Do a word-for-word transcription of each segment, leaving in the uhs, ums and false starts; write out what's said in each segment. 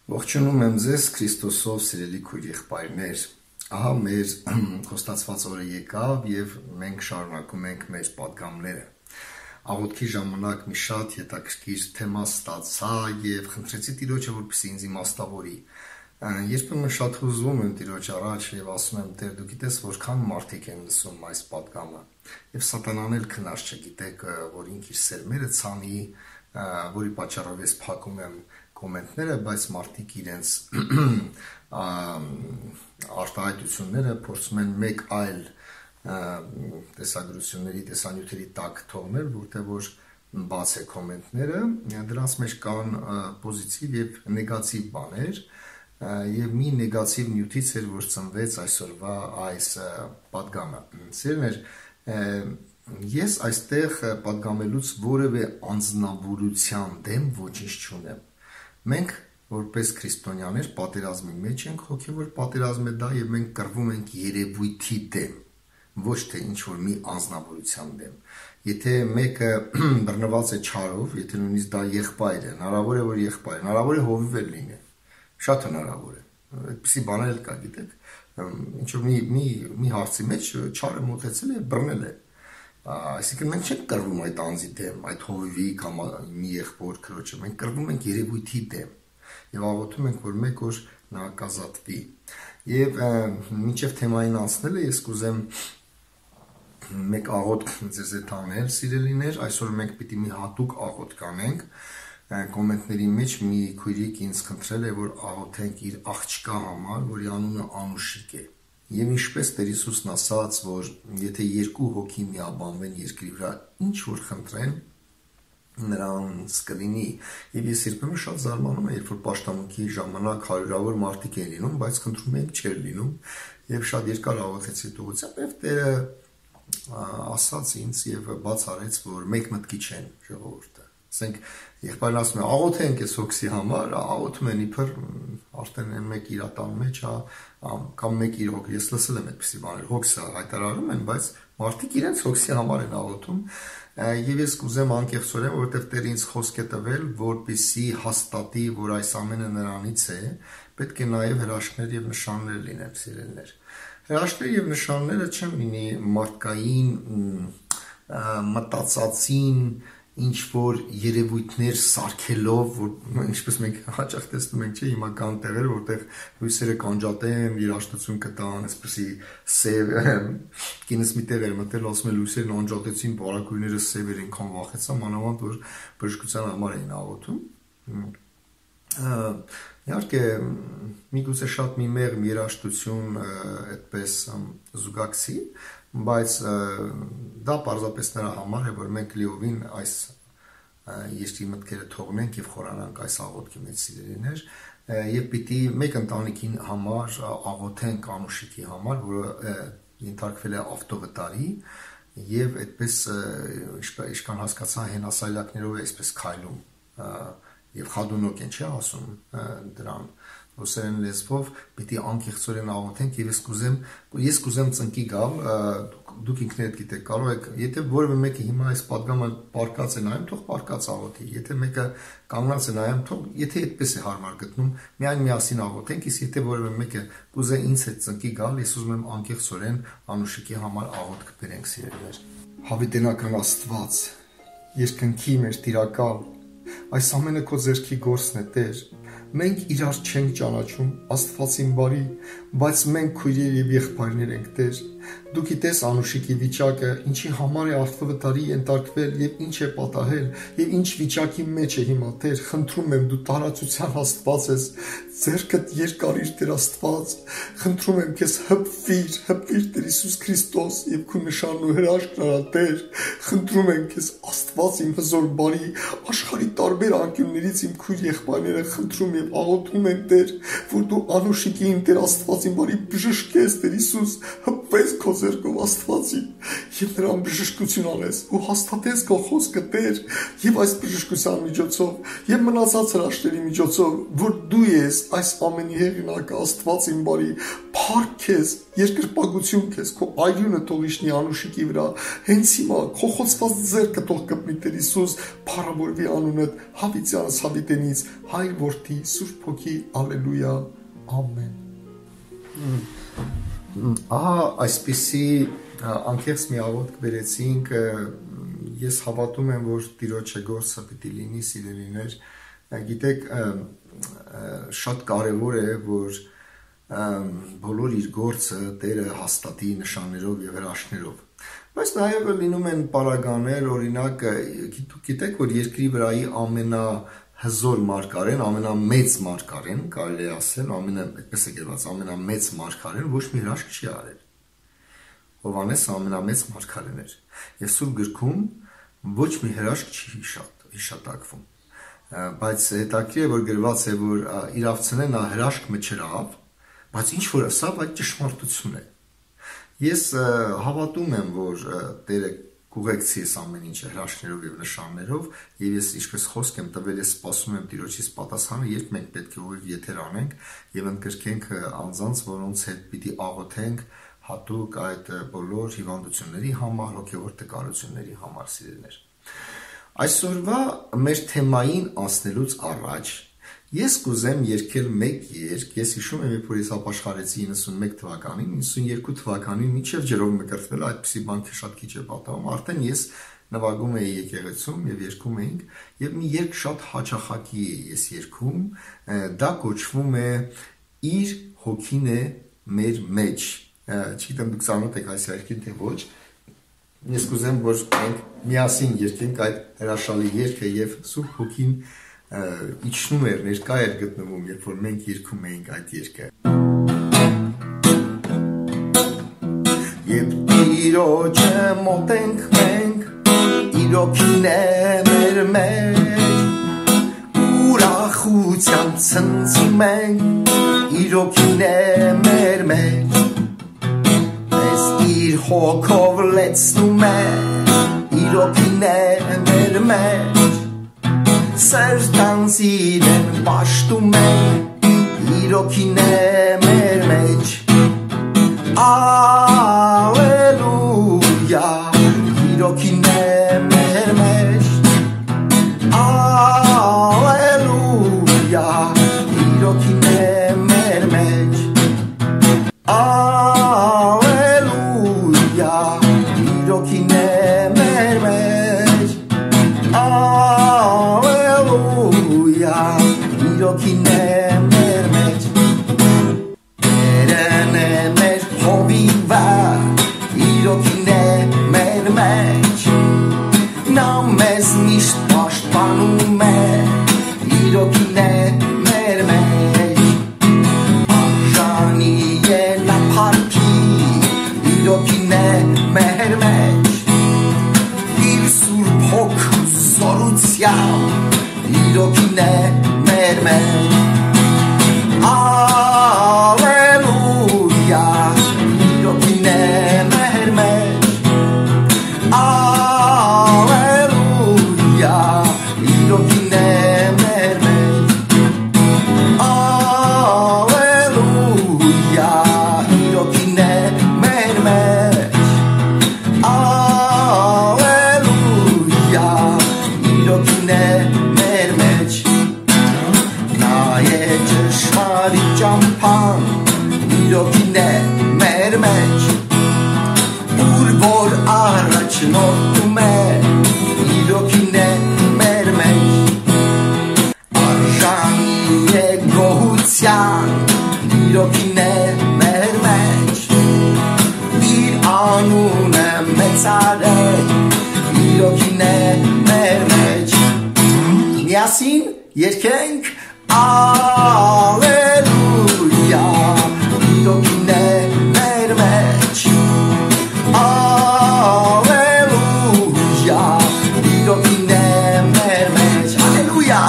Ողջունում եմ ձեզ Քրիստոսով սիրելի քույր եղբայրներ։ Ահա մեր խոստացված օրը եկավ եւ մենք շարունակում ենք մեր պատգամները։ Աղոթքի ժամանակ մի շատ հետաքրքիր թեմա ստացա եւ խնդրեցի Տիրոջը, որպեսզի ինձ իմաստավորի։ Երբեմն շատ հուզվում եմ Տիրոջ առաջ եւ ասում եմ՝ Տեր, դու գիտես որքան մարդիկ են լսում այս պատգամը։ Եվ Սատանան էլ քնած չգիտեք, որ ինք իր սերմերը ցանի, որի պատճառով ես փակում եմ կոմենտները, բայց մարդիկ իրենց արտահայտությունները փորձում են մեկ այլ տեսագրությունների, տեսանյութերի տակ թողնել, որտեղ որ բաց է կոմենտները, դրանց մեջ կան պոզիտիվ եւ նեգատիվ բաներ, եւ մի նեգատիվ նյութից էր, որ ծնվեց այսօրվա այս պատգամը։ Սիրելիներ, ես այստեղ պատգամելուց որևէ անձնավորության դեմ ոչինչ չունեմ։ Մենք որպես քրիստոնյաներ պատերազմի մեջ ենք, հոգևոր պատերազմ է դա եւ մենք կռվում ենք երևույթի դեմ, ոչ թե ինչ որ մի անձնավորության դեմ։ Եթե մեկը բռնված է չարով, եթե նույնիսկ դա եղբայր է, հնարավոր է որ եղբայր, հնարավոր է հովիվ էլ լինի։ Շատ հնարավոր է։ Այդպիսի բաներ էլ կա, գիտեք, ինչ որ մի մի մի հարցի մեջ չարը մոտեցել է, բռնել է։ Այսինքն մենք չենք կռվում այդ անձի դեմ, այդ հովիվի կամ մի եղբոր քրոջը, մենք կռվում ենք երևույթի դեմ եւ աղոթում ենք, որ մեկ օր նա կազատվի։ Եվ մինչեւ թեմային անցնելը ես կուզեմ մեկ աղոթք ձեզ հետ անել, սիրելիներ, այսօր մենք պիտի մի հատուկ աղոթք անենք։ Կոմենտների մեջ մի քույրիկ ինձ խնդրել է, որ աղոթենք իր աղջկա համար, որի անունը Անուշիկ է։ Եվ ինչպես Տեր Հիսուսն ասաց, որ եթե երկու հոգի միաբանվեն երկրի վրա, ինչ որ խնդրեն, նրանց կլինի։ Եվ ես երբեմն շատ զարմանում եմ, երբ որ պաշտամունքի ժամանակ հարյուրավոր մարդիկ են լինում, բայց խնդրում եմ չէր լինում, եւ շատ երկար աղոթեցի դուղությամբ, եւ Տերը ասաց ինձ եւ բաց արեց, որ մեկ մտքի չեն ժողովուրդը։ Ասենք եղբայրն ասում է աղոթենք այս հոգսի համար, աղոթում են իբր արդեն են մեկ իրատան մեջ, կամ մեկ իր հոգ, ես լսել եմ այդպիսի բաներ, հոգսը հայտարարում են, բայց մարդիկ իրենց հոգսի համար են աղոթում, եւ ես կուզեմ անկեղծորեն, որովհետեւ Տերը ինձ խոսք է տվել, որպեսզի հաստատի, որ այս ամենը նրանից է, պետք է նաեւ հրաշքներ եւ նշաններ լինեն, սիրելիներ։ Հրաշքներ եւ նշանները չեն լինի մարդկային մտածածին ինչ որ երևույթներ սարքելով, որ ինչպես մենք հաճախ տեսնում ենք, չէ, հիմա կան տեղեր, որտեղ լույսերը կանջատեն, երաժշտություն կտան, այսպեսի սև կինս մի տեղ էր մտել, ասում է լույսերն անջատեցին, բարակույրները սև էր, ինքան վախեցա, մանավանդ որ բժշկության համար էին աղոթում։ Իհարկե, միգուցե շատ մի մեղմ երաժշտություն այդպես զուգակցի, բայց դա պարզապես նրա համար է, որ մենք լիովին այս երկրի մտքերը թողնենք եւ խորանանք այս աղոթքի մեջ, սիրելիներ, եւ պիտի մեկ ընտանիքի համար աղոթենք Անուշիկի համար, որը ենթարկվել է ավտովտարի եւ այդպես ինչքան հասկացա հենասայլակներով է այսպես քայլում եւ խադունոկ են, չէ՞ ասում դրան ռուսերեն լեզվով, պիտի անկեղծորեն աղոթենք եւ ես կուզեմ ես կուզեմ ծնկի գալ, դուք ինքներդ գիտեք, կարող եք, եթե որևէ մեկը հիմա այս պատգամը պարկած է նայում, թող պարկած աղոթի, եթե մեկը կանգնած է նայում, թող, եթե այդպես է հարմար գտնում, միայն միասին աղոթենք, իսկ եթե որևէ մեկը կուզե ինձ հետ ծնկի գալ, ես ուզում եմ անկեղծորեն Անուշիկի համար աղոթք բերենք, սիրելիներ։ Հավիտենական Աստված, երկնքի մեր Տիրակալ, այս ամենը քո ձեռքի գործն է, Տեր։ Մենք իրար չենք ճանաչում, Աստվածին բարի, բայց մենք քույրեր եւ եղբայրներ ենք, Տեր։ Դու գիտես Անուշիկի վիճակը, ինչի համար է ավտովտարի ենթարկվել եւ ինչ է պատահել եւ ինչ վիճակի մեջ է հիմա, Տեր։ Խնդրում եմ, դու տարածության Աստված ես, ձեռքդ երկարիր, Տեր Աստված։ Խնդրում եմ քեզ հպվիր, հպվիր Տեր Հիսուս Քրիստոս եւ քո նշանն ու հրաշքն արա, Տեր։ Խնդրում եմ քեզ Աստված իմ հզոր բարի, աշխարհի տարբեր անկյուններից իմ քույր եղբայրները խնդրում եւ աղոթում են, Տեր, որ դու Անուշիկին, Տեր Աստված իմ բարի բժշկես, Տեր Հիսուս, կպվես քո ձեռքով Աստվածի եւ նրան բժշկություն անես ու հաստատես քո խոսքը Տեր եւ այս բժշկության միջոցով եւ մնացած հրաշքների միջոցով որ դու ես այս ամենի հեղինակը Աստված իմ բարի փառք քեզ երկրպագություն քեզ քո այրունը թող իշնի անուշիկի վրա հենց հիմա քո խոցված ձեռքը թող կպնի Տեր Հիսուս փառավորվի անունդ հավիտյանս հավիտենից Հայր որդի Սուրբ Հոգի ալելույա ամեն ահա այսպիսի անկեղծ մի աղոթք բերեցինք ես հավատում եմ որ Տիրոջը գործը պիտի լինի սիրելիներ գիտեք շատ կարևոր է որ բոլոր իր գործը Տերը հաստատի նշաններով եւ հրաշքներով բայց նաեւ լինում են պարագաներ օրինակ գիտեք որ երկրի վրայի ամենա հզոր մարգարեն, ամենամեծ մարգարեն, կարելի է ասել, ամենա, այդպես է գրված, ամենամեծ մարգարեն ոչ մի հրաշք չի արել։ Հովհաննեսը ամենամեծ մարգարեն էր։ Եվ Սուրբ գրքում ոչ մի հրաշք չի հիշատ, հիշատակվում։ Բայց հետաքրքիր է որ գրված է որ իրավցնեն նա հրաշք մչրավ, բայց ինչ որ ասավ այդ ճշմարտություն է։ Ես հավատում եմ որ Տերը կուղեկցի ես ամեն ինչը հրաշքներով եւ նշաններով եւ ես ինչպես խոսք եմ տվել ես սպասում եմ Տիրոջից պատասխանը երբ մենք պետք է ուղիղ եթեր անենք եւ ընդգրկենք անձանց որոնց հետ պիտի աղոթենք հատուկ այդ բոլոր հիվանդությունների համար հոգեվոր տկարությունների համար սիրելիներ այսօրվա մեր թեմային անցնելուց առաջ ես կուզեմ երգել մեկ երգ ես հիշում եմ երբ որ ես ապաշխարեցի իննսունմեկ թվականին իննսունյերկու թվականին մինչև ջրով մկրտվել այդպիսի բան շատ քիչ է պատահում արդեն ես նվագում էի եկեղեցում եւ երգում էինք եւ մի երգ շատ հաճախակի է ես երգում դա կոչվում է իր հոգին է մեր մեջ չգիտեմ դուք ծանոթ եք այս երգին թե ոչ ես կուզեմ որ մենք միասին երգենք այդ հրաշալի երգը եւ Սուրբ Հոգին իջնում էր ներկա էր գտնվում երբ որ մենք երգում էինք այդ երգը Երբ Տիրոջը մոտենք մենք իրոքին է մեր մեջ ուրախությամբ ցնցում ենք իրոքին է մեր մեջ Մեզ իր հոգով լեցնում է իրոքին է մեր մեջ Սերտանցիրեն պաշտում է իրոքին է մեր մեջ Ալելույա իրոքին է մեր մեջ Ալելույա իրոքին է մեր մեջ Ալելույա իրոքին է մեր մեջ Ալելույա իրոքին է մեր մեջ Տերն է մեր հովիվը իրոքին է մեր մեջ Նա մեզ միշտ պաշտպանում է իրոքին է մեր մեջ Արժանի է նա փառքի իրոքին է մեր մեջ Իր Սուրբ Հոգու զորությամբ իրոքին է մեր մեջ Ալելույա իրոքին է մեր մեջ Ալելույա իրոքին է մեր մեջ Ալելույա իրոքին է մեր մեջ Ալելույա իրոքին է մեր մեջ Նա է ճշմարիտ ճամփան իրոքին է մեր մեջ Ուր որ առաջնորդում է իրոքին է մեր մեջ Արժանի է գոհության իրոքին է մեր մեջ Իր անունը մեծարել իրոքին է մեր մեջ Միասին երգենք Ալելույա իրոքին է մեր մեջ Ալելույա իրոքին է մեր մեջ Ալելույա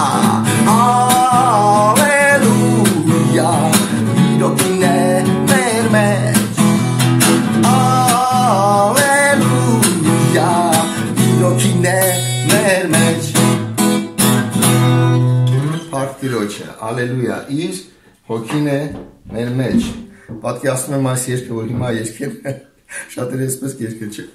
Ալելույա իրոքին է մեր մեջ հիշիր, հոգին է մեր մեջ։ Պատկերացնում եմ այս երգը, որ հիմա երգեմ, շատերը այսպես երգել չէ։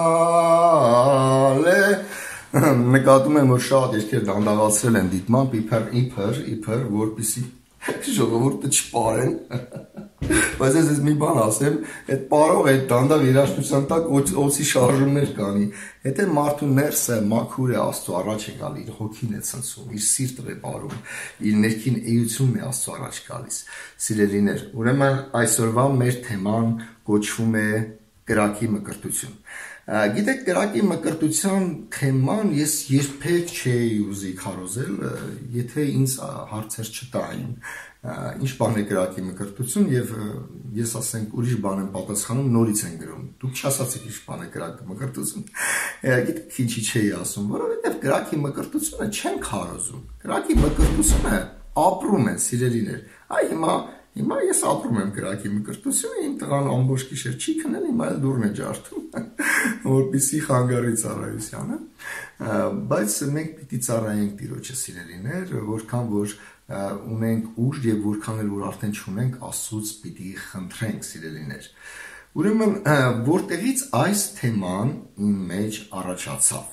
Ալե նկատում եմ, որ շատ երգեր դանդաղացրել են դիտմամբ, իբր, իբր, իբր, որպեսզի ժողովուրդը չպարեն։ Բայց ես մի բան ասեմ, այդ պարող, այդ դանդաղ երաժշտության տակ օծի շարժումներ կանի։ Հետո մարդու ներսը մաքուր է Աստծո առաջ է գալի, իր հոգին է ցնցում, իր սիրտը է բարում, իր ներքին էությունն է Աստծո առաջ գալիս։ Սիրելիներ, ուրեմն այսօրվա մեր թեման կոչվում է կրակի մկրտություն։ Գիտեք, կրակի մկրտության թեման ես երբեք չէի ուզի քարոզել, եթե ինձ հարցեր չտային, ինչ բան է կրակի մկրտություն, եւ ես ասենք ուրիշ բան եմ պատասխանում, նորից են գրում։ Դուք չասացիք ինչ բան է կրակի մկրտություն։ Գիտեք, ինչի չէի ասում, որովհետեւ կրակի մկրտությունը չեն քարոզում։ Կրակի մկրտությունը ապրում են, սիրելիներ։ Այ հիմա Հիմա ես ապրում եմ կրակի մկրտությունը, իմ տղան ամբողջ գիշեր չի քնել, հիմա էլ դուրն է ջարդում, որպեսզի խանգարի ծառայությանը, բայց մենք պիտի ծառայենք Տիրոջը, սիրելիներ, որքան որ ունենք ուժ եւ որքան էլ որ արդեն չունենք, Աստծուց պիտի խնդրենք, սիրելիներ։ Ուրեմն որտեղից այս թեման իմ մեջ առաջացավ։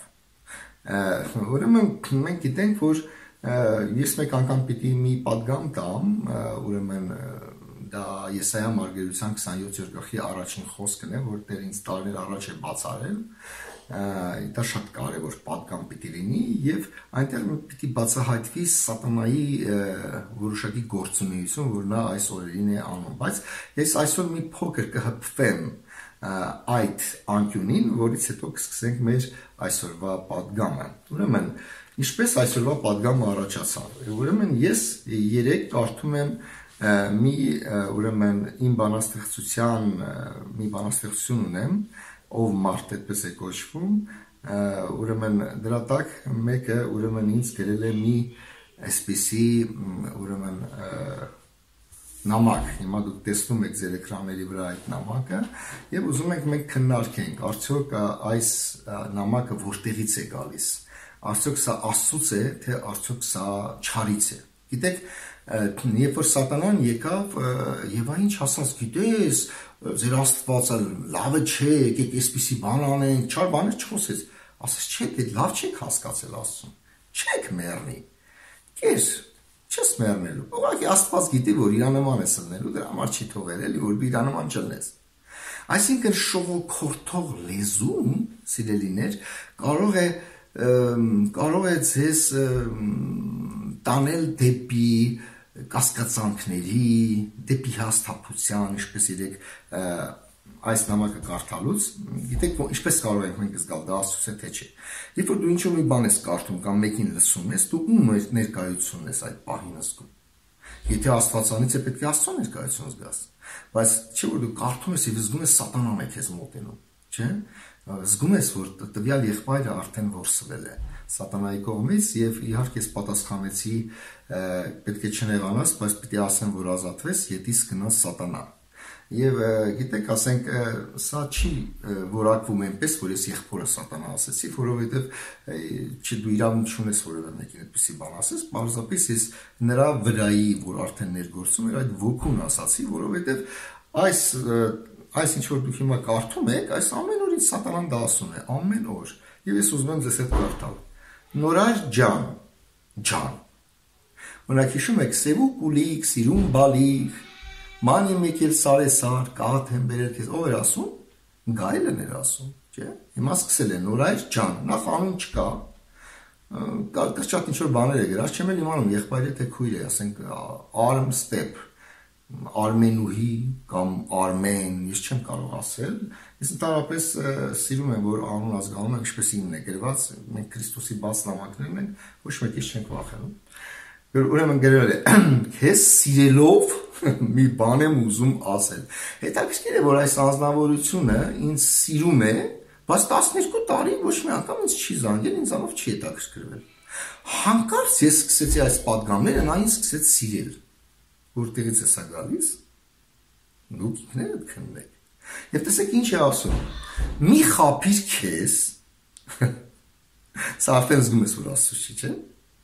Ուրեմն մենք գիտենք, որ ես մեկ անգամ պիտի մի պատգամ տամ, ուրեմն դա Եսայա մարգարեության քսանյոթերորդ գլխի առաջին խոսքն է, որ Տերը ինձ տարիներ առաջ է բացառել, դա շատ կարևոր պատգամ պիտի լինի եւ այնտեղ պիտի բացահայտվի սատանայի որոշակի գործունեություն, որ նա այս օրերին է անում, բայց ես այսօր մի փոքր կհպվեմ այդ անկյունին, որից հետո կսկսենք մեր այսօրվա պատգամը։ Ուրեմն Ինչպես այսօրվա պատգամը առաջացավ։ Ուրեմն ես երեք կարդում եմ մի ուրեմն իմ բանաստեղծության մի բանաստեղծություն ունեմ, ով մարդ այդպես է կոչվում, ուրեմն դրա տակ մեկը ուրեմն ինձ գրել է մի այսպիսի ուրեմն նամակ։ Հիմա դուք տեսնում եք ձեր էկրանների վրա այդ նամակը եւ ուզում ենք մենք քննարկենք, արդյոք այս նամակը որտեղից է գալիս։ Արդյոք սա Աստծուց է, թե արդյոք սա չարից է։ Գիտեք, երբ որ Սատանան եկավ եւ այն ասաց, գիտես, ձեր Աստվածը լավը չէ, եկեք այսպիսի բան անենք, չար բաներ չխոսեց։ Ասաց, չէ, դե լավ չեք հասկացել Աստծուն։ Չեք մեռնի։ Կես, չես մեռնելու։ Ուղղակի Աստված գիտի, որ իր նման ես ելնելու, դրա համար չի թողել, էլի, որ իր նման չլնես։ Այսինքն շողոքորթող լեզուն, սիրելիներ, կարող է կարող է ձեզ տանել դեպի կասկածանքների, դեպի հաստափության, ինչպես իրեք այս նամակը կարդալուց, գիտեք, ինչպես կարող ենք մենք զգալ, դա Աստծուց է թե չէ։ Երբ որ դու ինչ-որ մի բան ես կարդում կամ մեկին լսում ես, դու ում ներկայությունն ես այդ պահին զգում։ Եթե Աստվածանից է, պետք է Աստծո ներկայություն զգաս։ Բայց չէ՞ որ դու կարդում ես եւ զգում ես Սատանան է քեզ մոտենում, չէ՞։ Զգում ես, որ տվյալ եղբայրը արդեն որսվել է Սատանայի կողմից եւ իհարկե ես պատասխանեցի, պետք է չնեղանաս, բայց պիտի ասեմ, որ ազատվես, ետիս գնաս Սատանա։ Եվ գիտեք, ասենք, սա չի որակվում այնպես, որ ես եղբորը Սատանա ասեցի, որովհետեւ չի դու իրավունք չունես որևէ մեկին այդպեսի բան ասես, բարձրապես ես նրա վրայի, որ արդեն ներգործում էր, այդ ոգուն ասացի, որովհետեւ այս Այս ինչ որ դուք հիմա կարդում եք, այս ամեն օր ինձ Սատանան դա ասում է, ամեն օր։ Եվ ես ուզում եմ ձեզ հետ կարդալ։ Նորար ջան, ջան։ Օրինակ հիշում եք սևու կուլիկ, սիրուն բալիկ, ման եմ եկել սարեսար, կաթ եմ բերել քեզ, ով էր ասում։ Գայլն էր ասում, չէ՞։ Հիմա սկսել է նորայր ջան, նախ անուն չկա։ Կա շատ ինչ որ բաներ է գրած, չեմ էլ իմանում եղբայրը թե քույր է, ասենք arm step Արմենուհի կամ Արմեն, ես չեմ կարող ասել, ես ընդհանրապես սիրում եմ, որ անուն ազգանունը ինչպես ինքն է գրված, մենք Քրիստոսի բաց նամակներն ենք, ոչ մեկից չենք վախենում։ Ուրեմն գրել է, քեզ սիրելով մի բան եմ ուզում ասել։ Հետաքրքիր է, որ այս անձնավորությունը ինձ սիրում է, բայց տասներկու տարի ոչ մի անգամ ինձ չի զանգել, ինձանով չի հետաքրքրվել։ Հանկարծ ես սկսեցի այս պատգամները, նա ինձ սկսեց սիրել։ Որտեղից է սա գալիս։ Դուք ինքներդ քննեք։ Եվ տեսեք ինչ է ասում։ Մի խափիր քեզ։ Սա արդեն զգում ես, որ Աստծո չի, չէ՞։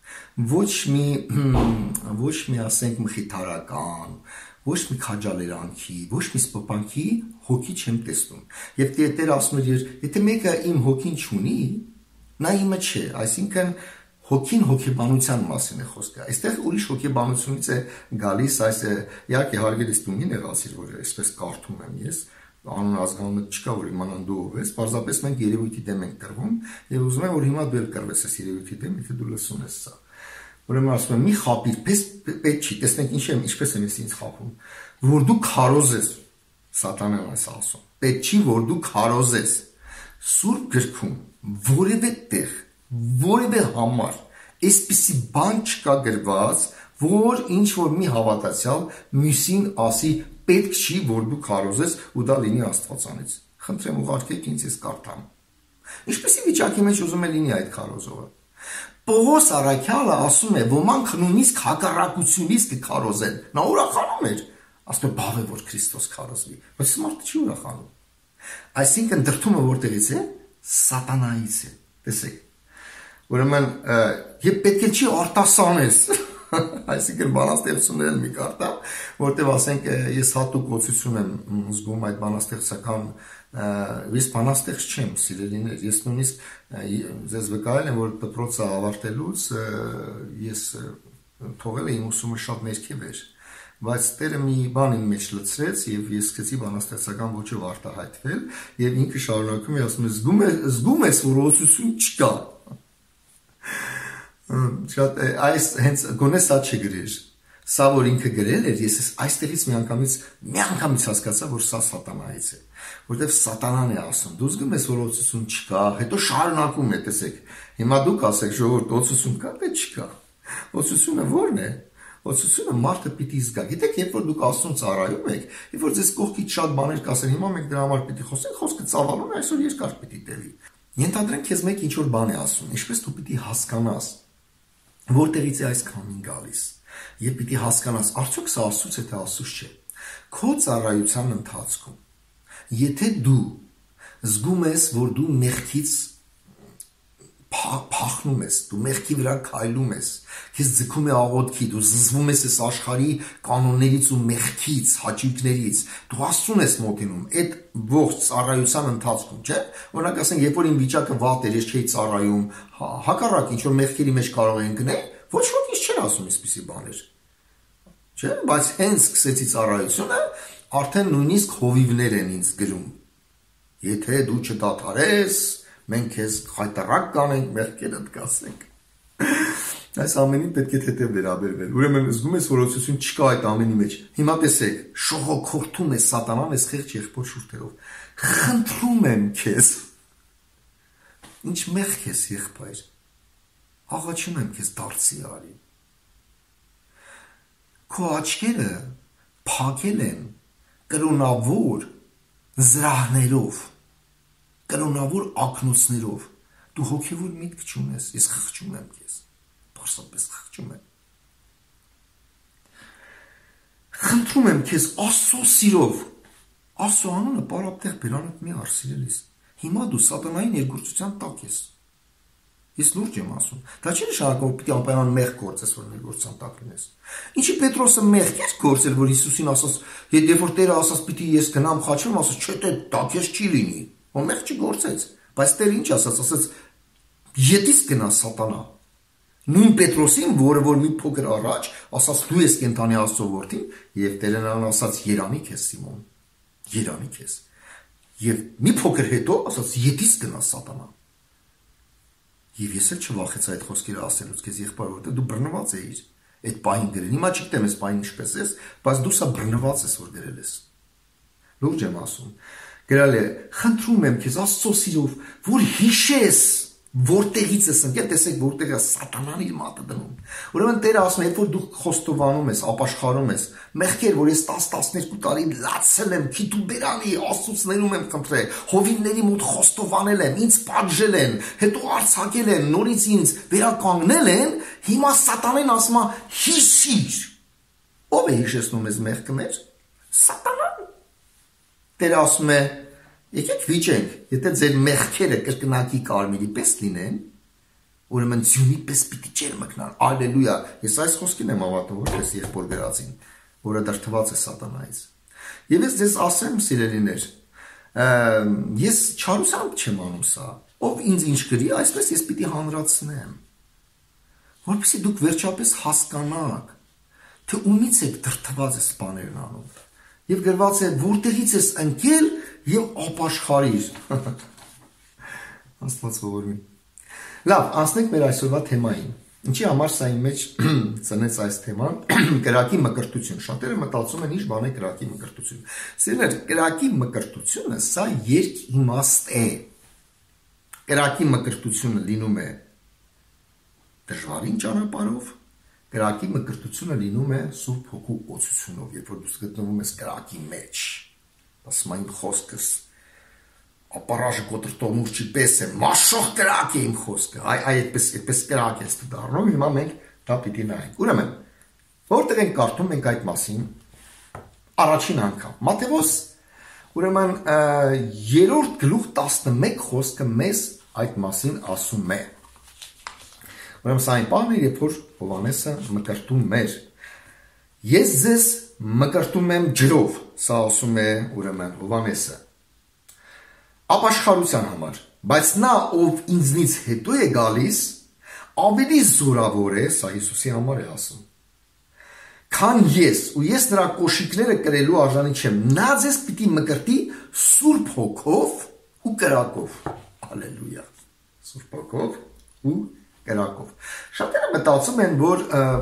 Ոչ մի ոչ մի ասենք մխիթարական, ոչ մի քաջալերանքի, ոչ մի սպոպանքի հոգի չեմ տեսնում։ Եվ Տերը ասում էր, եթե մեկը իմ հոգին չունի, նա իմը չէ, այսինքն հոգին հոգեբանության մասին է խոսքը։ Այստեղ ուրիշ հոգեբանությունից է գալիս, այս իհարկե հարգելիս դու մի նեղացիր, որ այսպես կարդում եմ ես, անուն ազգանունը չկա, որ իմանան դու ով ես, պարզապես մենք երևույթի դեմ ենք կռվում, եւ ուզում եմ, որ հիմա դու էլ կռվես այս երևույթի դեմ, եթե դու լսում ես սա։ Ուրեմն ասում եմ, մի խապիր, պես պետք չի, տեսնենք ինչ եմ, ինչպես եմ ես ինձ խափում, որ դու քարոզես, սատանան այս ասում, պետք չի, որ դու քարոզես, Սուրբ գրքում որևէ տեղ, որևէ համար, այսպիսի բան չկա գրված, որ ինչ որ մի հավատացյալ մյուսին ասի պետք չի, որ դու քարոզես ու դա լինի Աստվածանից։ Խնդրեմ ուղարկեք ինձ ես կարդամ։ Ինչպեսի վիճակի մեջ ուզում է լինի այդ քարոզողը։ Պողոս առաքյալը ասում է, ոմանք նույնիսկ հակառակությունից կքարոզեն։ Նա ուրախանում էր, ասում է բավ է որ Քրիստոս քարոզվի, բայց մարդը չի ուրախանում։ Այսինքն դրդումը որտեղից է, սատանայից է։ Տեսեք։ Ուրեմն եւ պետք է չի արտասանես։ Այսինքն բանաստեղծությունները մի կարտա, որտեղ ասենք ես հատուկ ոցություն եմ զգում այդ բանաստեղծական, ես բանաստեղծ չեմ, սիրելիներ, ես նույնիսկ ձեզ վկայել եմ, որ դպրոցը ավարտելուց ես թողել եմ ուսումը շատ ներքև էր, բայց Տերը մի բան իմ մեջ լցրեց եւ ես սկսեցի բանաստեղծական ոճով արտահայտվել եւ ինքը շարունակում է ասում է զգում է զգում ես որ ոցություն չկա։ Շատ այս հենց գոնե սա չգրեր, սա որ ինքը գրել էր, ես այստեղից միանգամից միանգամից հասկացա, որ սա սատանայից է, որտեվ սատանան է ասում, դու զգում ես որ ոցություն չկա, հետո շարունակում է, տեսեք, հիմա դուք ասեք ժողովուրդ ոցություն կա, թե չկա, ոցությունը ո՞րն է, ոցությունը մարդը պիտի զգա, գիտեք, երբ որ դուք Աստծուն ծառայում եք, երբ որ ձեզ կողքից շատ բաներ կասեն, հիմա մենք դրա համար պիտի խոսենք, խոսքը ծավալուն է, այսօր երկար պիտի տևի։ Ենթադրենք քեզ մեկ ինչ որ բան է ասում, ինչպես դու պիտի հասկանաս որտեղից է այս քամին գալիս եւ պիտի հասկանաս արդյոք սա Աստծուց է թե Աստծուց չէ քո ծառայության ընթացքում եթե դու զգում ես որ դու մեղքից փախնում ես դու մեղքի վրա քայլում ես քեզ ձգում է աղոթքի դու զզվում ես այս աշխարհի կանոններից ու մեղքից հաճույքներից դու Աստծուն ես մոտենում այդ ողջ ծառայության ընթացքում չէ օրինակ ասենք երբ որ իմ վիճակը վատ էր ես չէի ծառայում հակառակ ինչ որ մեղքերի մեջ կարող են գնել ոչ ոք ինչ չեն ասում այսպիսի բաներ չէ բայց հենց սկսեցի ծառայությունը արդեն նույնիսկ հովիվներ են ինձ գրում եթե դու չդադարես մենք քեզ խայտարակ կանենք մեղքերդ կասենք այս ամենին պետք է թեթև վերաբերվել ուրեմն զգում ես որ ոցություն չկա այդ ամենի մեջ հիմա տեսեք շողոքորթում է սատանան այս խեղճ եղբոր շուրթերով խնդրում եմ քեզ ինչ մեղք ես եղբայր աղաչում եմ քեզ դարձի արի քո աչքերը փակել են կրոնավոր զրահներով կրոնավոր ակնոցներով դու հոգևոր միտք չունես ես խղճում եմ քեզ պարզապես խղճում եմ խնդրում եմ քեզ Աստծո սիրով Աստծո անունը պարապտեղ բերանդ մի արսիրելիս հիմա դու սատանայի ներգործության տակ ես ես լուրջ եմ ասում դա չի նշանակում որ պիտի անպայման մեղք գործես որ ներգործության տակ լինես ինչի Պետրոսը մեղք էր գործել որ Հիսուսին ասաց երբ որ Տերը ասաց պիտի ես գնամ խաչեմ ասաց չէ դե դա քեզ չի լինի Ո մեղք չգործեց, բայց Տերը ինչ ասաց, ասաց ետից գնա սատանա։ Նույն Պետրոսին, որը որ մի փոքր առաջ ասաց դու ես կենթանի Աստծո որդին, եւ Տերը նրան ասաց երանի քեզ Սիմոն։ Երանի քեզ։ Եվ մի փոքր հետո ասաց ետից գնա սատանա։ Եվ ես էլ չվախեցա այդ խոսքերը ասելուց քեզ եղբայր, որտեղ դու բռնված էիր։ Այդ պահին գրել։ Հիմա չգիտեմ այս պահին ինչպես ես, բայց դու սա բռնված ես որ գրել ես։ Լուրջ եմ ասում։ Գրել է, խնդրում եմ քեզ Աստծո սիրով, որ հիշես, որտեղից ես ընկել, տեսեք որտեղ է սատանան իր մատը դնում։ Ուրեմն Տերը ասում է, երբ որ դու խոստովանում ես, ապաշխարում ես, մեղքեր, որ ես տասը տասներկու տարի լացել եմ, քիթուբերանի, Աստծուց ներում եմ խնդրել, հովիվների մոտ խոստովանել եմ, ինձ պատժել են, հետո արձակել են, նորից ինձ վերականգնել են, հիմա սատանեն ասում է, հիշիր։ Ո՞վ է հիշեցնում ես մեղքներ։ Սատանան։ Տերը ասում է, եկեք վիճենք, եթե ձեր մեղքերը կրկնակի կարմիրի պես լինեն, ուրեմն ձյունի պես պիտի ջեր մկնան, ալելույա, ես այս խոսքին եմ ավատում, որպես եղբոր գրածին, որը դրդված է սատանայից, և ես ձեզ ասեմ, սիրելիներ, ես չարությամբ չեմ անում սա, ով ինձ ինչ գրի, այսպես ես պիտի հանրացնեմ, որպեսզի դուք վերջապես հասկանաք, թե ումից եք դրդված ես բաներն անում, և գրված է, որտեղից ես ընկել և ապաշխարիր, Աստված ողորմի, լավ, անցնենք մեր այսօրվա թեմային, ինչի համար սա իմ մեջ ծնեց այս թեման, կրակի մկրտություն, շատերը մտածում են ինչ բան է կրակի մկրտություն, սիրելիներ, կրակի մկրտությունը սա երկիմաստ է, կրակի մկրտությունը լինում է դժվարին ճանապարհով, կրակի մկրտությունը լինում է Սուրբ Հոգու օծությունով, երբ որ դու գտնվում ես կրակի մեջ, ասում եմ խոսքս ապարաժը կոտրտոմուրջի պես է, մաշող կրակ է իմ խոսքը, այ այդպես, այդպես կրակ ես դառնում, հիմա մենք դա պիտի նայենք, ուրեմն, որտեղ ենք կարդում մենք այդ մասին, առաջին անգամ, Մատթեոս, ուրեմն, երրորդ գլուխ տասնմեկ խոսքը մեզ այդ մասին ասում է, ուրեմն սա այն բանն է, երբ որ Հովհաննեսը մկրտում էր, ես ձեզ մկրտում եմ ջրով, սա ասում է ուրեմն Հովհաննեսը, ապաշխարության համար, բայց նա, ով ինձնից հետո է գալիս, ավելի զորավոր է, սա Հիսուսի համար է ասում, քան ես, ու ես նրա կոշիկները կրելու արժանի չեմ, նա ձեզ պիտի մկրտի Սուրբ Հոգով ու կրակով, ալելույա, Սուրբ Հոգով ու կրակով, շատերը մտածում են, որ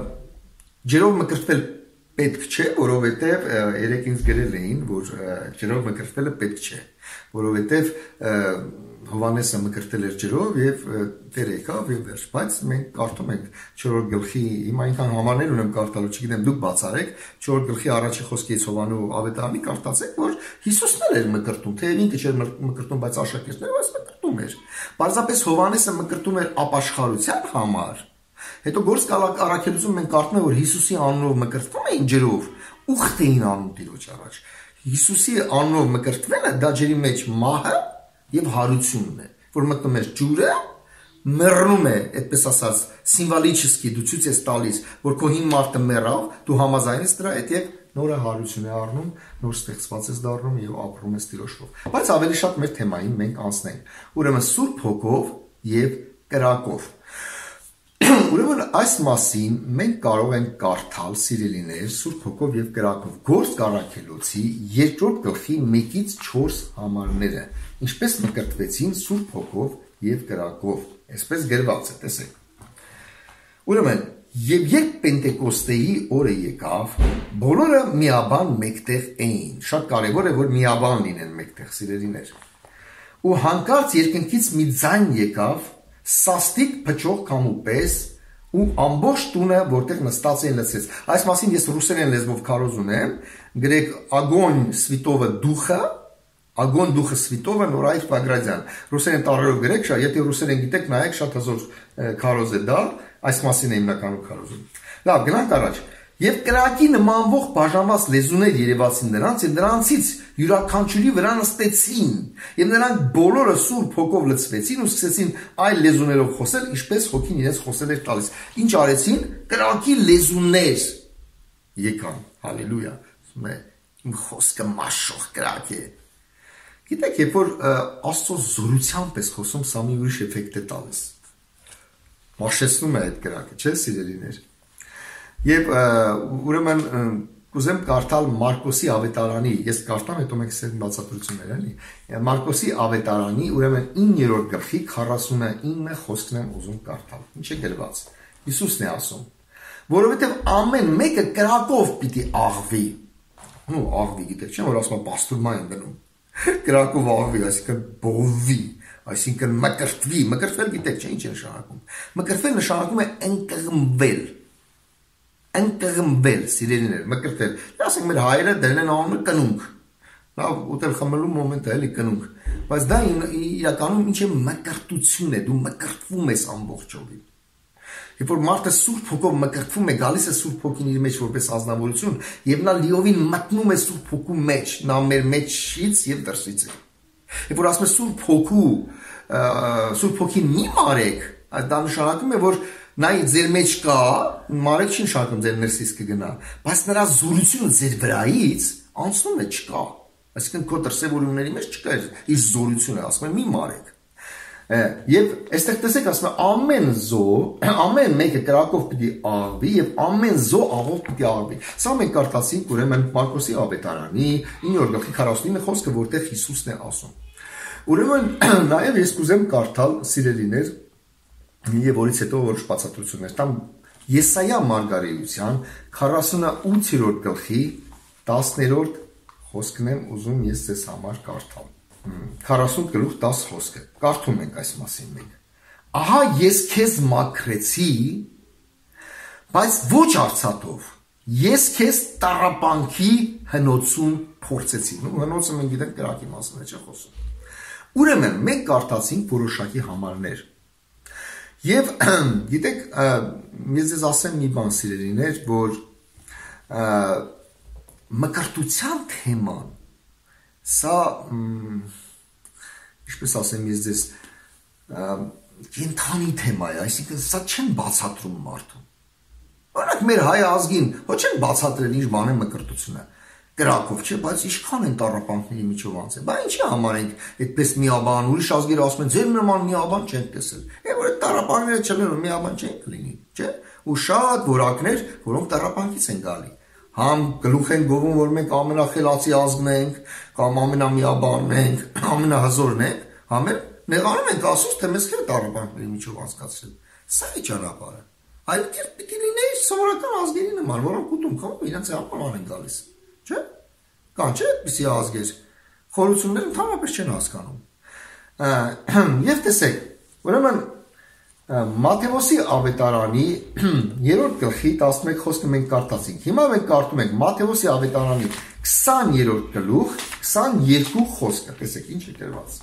ջրով մկրտվել պետք չէ, որովհետև երեք ինձ գրել էին, որ ջրով մկրտվելը պետք չէ, որովհետև Հովհաննեսը մկրտել էր ջրով և Տեր եկավ և վերջ, բայց մենք կարդում ենք չորրորդ գլխի, հիմա այնքան համարներ ունեմ կարդալու, չգիտեմ դուք բացառեք, չորրորդ գլխի առաջի խոսքից Հովհաննու ավետարանի կարդացեք, որ Հիսուսն էլ էր մկրտում, թեև ինքը չէր մկրտում, բայց աշակերտները այս մկրտում էր, պարզապես Հովհաննեսը մկրտում էր ապաշխարության համար, հետո Գործք առաքելություն մենք կարդում ենք, որ Հիսուսի անունով մկրտվում էին ջրով, ուխտ էին անում Տիրոջ առաջ, Հիսուսի անունով մկրտվելը դա ջրի մեջ մահը և հարությունն է, որ մտնում ես ջուրը, մեռնում է, այդպես ասած, սիմվոլիչեսկի դու ցույց ես տալիս, որ քո հին մարդը մեռավ, դու համաձայն ես դրա հետ և նորը հարություն է առնում, նոր ստեղծված ես դառնում և ապրում ես Տիրոջով։ Բայց ավելի շատ մեր թեմային մենք անցնենք, ուրեմն Սուրբ Հոգով և կրակով։ Ուրեմն այս մասին մենք կարող ենք կարդալ, սիրելիներ, Սուրբ Հոգով և կրակով, Գործք առաքելոցի երկրորդ գլխի մեկից չորս համարները, ինչպես մկրտվեցին Սուրբ Հոգով և կրակով, այսպես գրված է, տեսեք։ Ուրեմն, և երբ Պենտեկոստեի օրը եկավ, բոլորը միաբան մեկտեղ էին, շատ կարևոր է, որ միաբան լինեն մեկտեղ, սիրելիներ, ու հանկարծ երկնքից մի ձայն եկավ, սաստիկ փչող քամու պես, ու ամբողջ տունը, որտեղ նստած էին լցրեց։ Այս մասին ես ռուսերեն լեզվով քարոզ ունեմ, գրեք Ագոն Սվիտովը դուխը, Ագոն դուխը Սվիտովը Նորայր Բագրադյան։ Ռուսերեն տառերով գրեք, եթե ռուսերեն գիտեք, նայեք, շատ հզոր քարոզ է դա, այս մասին է հիմնականում քարոզում։ Լավ, գնանք առաջ։ Եվ կրակի նմանվող բաժանված լեզուներ երևացին նրանց, և նրանցից յուրաքանչյուրի վրա նստեցին, և նրանք բոլորը Սուրբ Հոգով լցվեցին ու սկսեցին այլ լեզուներով խոսել, ինչպես Հոգին իրենց խոսել էր տալիս։ Ինչ արեցին? Կրակի լեզուներ եկան, հալելույա, ասում է, իմ խոսքը մաշող կրակ է։ Գիտեք, երբ որ Աստծո զորությամբ ես խոսում, սա մի ուրիշ էֆեկտ է տալիս։ Մաշեցնում է այդ կրակը, չէ՞, սիրելիներ։ Եվ ուրեմն կուզեմ կարդալ Մարկոսի ավետարանի, ես կարդամ, հետո մենք սեր բացատրություններ, էլի։ Մարկոսի ավետարանի, ուրեմն իններորդ գլխի քառասունինը խոսքն եմ ուզում կարդալ։ Ինչ է գրված։ Հիսուսն է ասում, որովհետև ամեն մեկը կրակով պիտի աղվի։ Ու աղվի, գիտեք, չէ՞, որ ասում է բաստուրմա են գնում։ Կրակով աղվի, այսինքն բովվի, այսինքն մկրտվի, մկրտվել գիտեք, չէ՞, ինչ է նշանակում։ Մկրտվել նշանակում է ընկղմվել։ Ընկղմվել, սիրելիներ, մկրտվել։ Ասենք մեր հայերը դրել են անունը կնունք։ Լավ, ուտել խմելու մոմենտ է, էլի կնունք։ Բայց դա իրականում ինչ է մկրտություն է, դու մկրտվում ես ամբողջովին։ Երբ որ մարդը Սուրբ Հոգով մկրտվում է, գալիս է Սուրբ Հոգին իր մեջ որպես ազնվորություն, եւ նա լիովին մտնում է Սուրբ Հոգու մեջ, նա մեր մեջից եւ դրսից է։ Երբ որ ասում է Սուրբ Հոգու, Սուրբ Հոգին մի մարեք, Դա նշանակում է, որ նա ձեր մեջ կա, մարեք չի նշանակում ձեր ներսից կգնա, բայց նրա զորությունը ձեր վրայից անցնում է չկա։ Այսինքն քո դրսևորումների մեջ չկա իր զորությունը, ասում եմ մի մարեք։ Եվ այստեղ տեսեք, ասում է ամեն զո, ամեն մեկը կրակով պիտի աղվի եւ ամեն զո աղով պիտի աղվի։ Սա մենք կարդացինք ուրեմն Մարկոսի ավետարանի ինը գլխի քառասունինը խոսքը, որտեղ Հիսուսն է ասում։ Ուրեմն նաեւ ես կուզեմ կարդալ սիրելիներ եւ որից հետո որոշ բացատրություններ տամ Եսայա մարգարեության քառասունութերորդ գլխի տասներորդ խոսքն եմ ուզում ես ձեզ համար կարդալ։ քառասուն գլուխ դաս խոսքը։ Կարդում ենք այս մասին մենք։ Ահա ես քեզ մաքրեցի, բայց ոչ արցաթով։ Ես քեզ տառապանքի հնոցում փորձեցի։ Ու հնոցը մենք գիտենք կրակի մասին է խոսում։ Ուրեմն մենք կարդացինք որոշակի համարներ։ Եվ գիտեք, ես ձեզ ասեմ մի բան սիրելիներ, որ մկրտության թեման սա ինչպես ասեմ ես ձեզ կենթանի թեմա է, այսինքն սա չեն բացատրում մարդու։ Օրինակ մեր հայ ազգին ոչ են բացատրել ինչ բան է մկրտությունը։ Կրակով չէ, բայց ինչքան են տառապանքների միջով անցել։ Բա ինչի համար ենք այդպես միաբան, ուրիշ ազգերը ասում են ձեր նման միաբան չեն տեսել։ Եվ որ տառապանքները չլինեն, միաբան չեն կլինի, չէ՞։ Ու շատ որակներ, որոնք տառապանքից են գալի։ Համ գլուխ են գովում, որ մենք ամենախելացի ազգն ենք, կամ ամենամիաբանն ենք, ամենահզորն ենք, համ էլ նեղանում ենք ասում, թե մեզ քեր տառապանքների միջով անցկացրել։ Սա է ճանապարհը։ Այլ կերպ պիտի լիներ սովորական ազգերի նման, որոնք ուտում քանում իրենց ապարան են գալիս, չէ՞։ Կան չէ՞ այդպիսի ազգեր։ Խորությունները ընդհանրապես չեն հասկանում։ Եվ տեսեք, ուրեմն Մատթեոսի ավետարանի երրորդ գլխի տասնմեկ խոսքը մենք կարդացինք։ Հիմա մենք կարդում ենք Մատթեոսի ավետարանի քսաներորդ գլուխ քսաներկու խոսքը։ Տեսեք ինչ է գրված։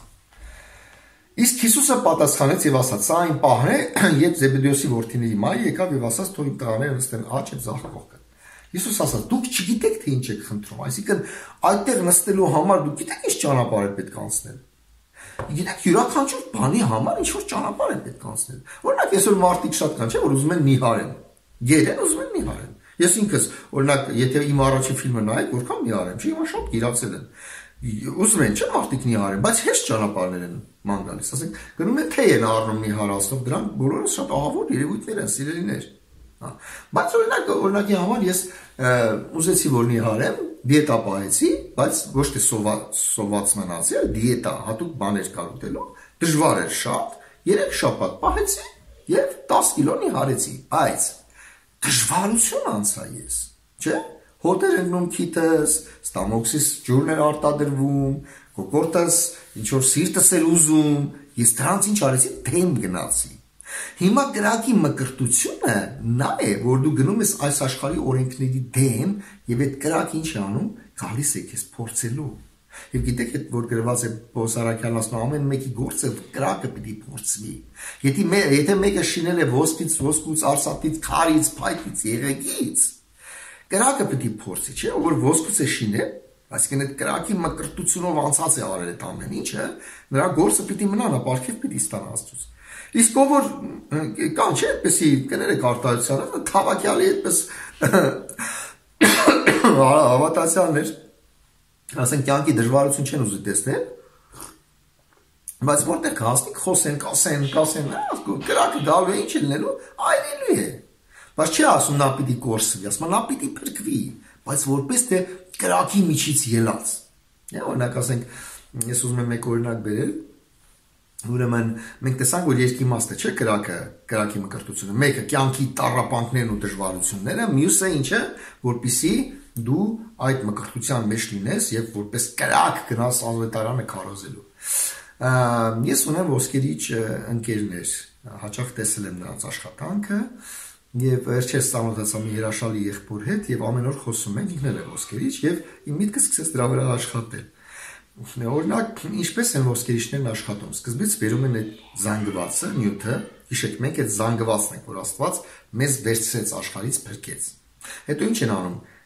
Իսկ Հիսուսը պատասխանեց եւ ասաց. «Սա այն պահն է, երբ Զեբեդեոսի որդիների մայրը եկավ եւ ասաց. թող իմ տղաները նստեն աջ եւ ձախ կողքը»։ Հիսուս ասաց. «Դուք չգիտեք թե ինչ եք խնդրում»։ Այսինքն այդտեղ նստելու համար դուք գիտեք ինչ ճանապարհ է պետք անցնել։ Գիտեք յուրաքանչյուր բանի համար ինչ որ ճանապարհ է պետք անցնել։ Օրինակ այսօր մարդիկ շատ կան, չէ՞, որ ուզում են նիհարեն։ Գերեն ուզում են նիհարեն։ Ես ինքս օրինակ եթե իմ առաջի ֆիլմը նայեք, որքան նիհարեմ, չի հիմա շատ գիրացել են։ Ուզում են չէ՞ մարդիկ նիհարեն, բայց հեշտ ճանապարհներ են ման գալիս, ասենք գնում են թե են առնում նիհարացնող, դրանք բոլորը շատ ահավոր երևույթներ են, սիրելիներ։ Հա։ Բայց օրինակ օրինակի համար ես ուզեցի որ նիհարեմ, դիետա պահեցի, բայց ոչ թե սոված մնացի, այլ դիետա հատուկ բաներ կար ուտելու, դժվար էր շատ, երեք շաբաթ պահեցի եւ տասը կիլո նիհարեցի, բայց դժվարություն անցա ես, չէ՞։ Հոտեր ընկնում քիթս, ստամոքսիս ջուրն էր արտադրվում, կոկորտս ինչ որ սիրտս էր ուզում, ես դրանց ինչ արեցի, թեմ գնացի։ Հիմա կրակի մկրտությունը նա է, որ դու գնում ես այս աշխարհի օրենքների դեմ եւ այդ կրակը ինչ է անում, գալիս է քեզ փորձելու։ Եվ գիտեք այդ որ գրված է Պողոսարաքյանն ասում ամեն մեկի գործը կրակը պիտի փորձվի։ Եթե եթե մեկը շինել է ոսկից, ոսկուց, արսաթից, քարից, փայտից, եղեգից, կրակը պիտի փորձի, չէ՞, որ ոսկուց է շինել, այսինքն այդ կրակի մկրտությունով անցած է արել այդ ամեն ինչը, նրա գործը պիտի մնա, նա ապարքև պիտի ստանա Աստծուց։ Իսկ ով որ կան չէ, այդպեսի կներեք արտահայտությանը, թավակյալի այդպես հավատացյալներ, ասենք կյանքի դժվարություն չեն ուզի տեսնել, բայց որտեղ հասնի խոսեն, կասեն, կասեն, կրակը գալու է ինչ է լինելու, այլելու է։ Բայց չի ասում նա պիտի կորսվի, ասում նա պիտի փրկվի, բայց որպես թե կրակի միջից ելած։ Օրինակ ասենք, ես ուզում եմ մեկ օրինակ բերել, ուրեմն մենք տեսանք, որ երկի իմաստը չէ կրակը, կրակի մկրտությունը, մեկը կյանքի տառապանքներն ու դժվարությունները, մյուսը ինչը, որպեսզի դու այդ մկրտության մեջ լինես եւ որպես կրակ գնաս ավետարանը քարոզելու։ Ես ունեմ ոսկերիչ ընկերներ, հաճախ տեսել եմ նրանց աշխատանքը եւ վերջերս ծանոթացա մի հրաշալի եղբոր հետ եւ ամեն օր խոսում ենք, ինքն էլ է ոսկերիչ եւ իմ միտքը սկսեց դրա վրա աշխատել։ Օրինակ, ինչպես են ոսկերիչներն աշխատում։ Սկզբից բերում են այդ զանգվածը, նյութը, հիշեք, մենք այդ զանգվածն ենք, որ Աստված մեզ վերցրեց աշխարհից փրկեց։ Հետո ինչ են անում։